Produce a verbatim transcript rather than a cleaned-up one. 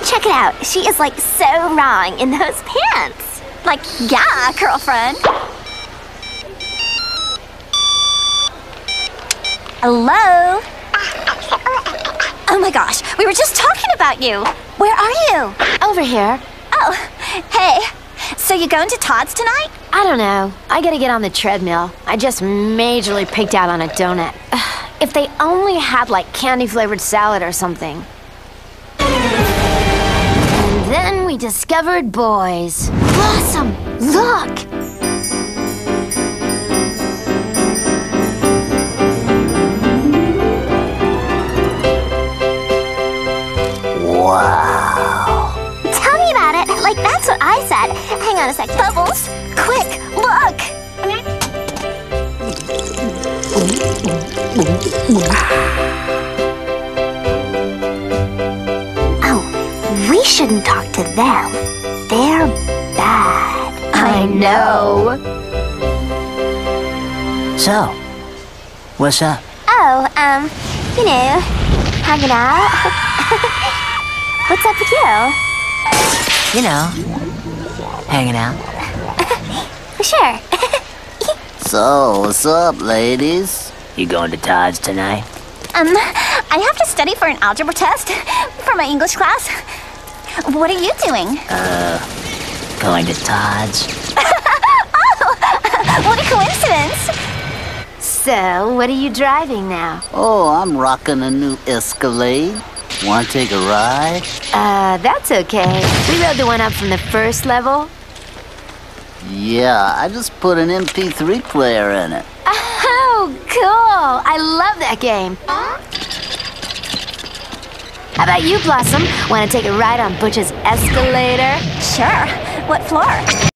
Check it out. She is like so wrong in those pants. Like, yeah, girlfriend. Hello? Oh my gosh, we were just talking about you. Where are you? Over here. Oh, hey. So you going to Todd's tonight? I don't know. I gotta get on the treadmill. I just majorly picked out on a donut. If they only had like candy-flavored salad or something. And then we discovered boys. Blossom, look! Wow. Tell me about it. Like, that's what I said. Hang on a second. Bubbles, quick, look! Oh, we shouldn't talk to them. They're bad. I know. So, what's up? Oh, um, you know, hanging out. What's up with you? You know, hanging out. For sure. So, what's up, ladies? You going to Todd's tonight? Um, I have to study for an algebra test for my English class. What are you doing? Uh, going to Todd's. Oh, what a coincidence. So, what are you driving now? Oh, I'm rocking a new Escalade. Want to take a ride? Uh, that's okay. We rode the one up from the first level. Yeah, I just put an M P three player in it. Oh, cool. I love that game. How about you, Blossom? Want to take a ride on Butch's Escalator? Sure. What floor?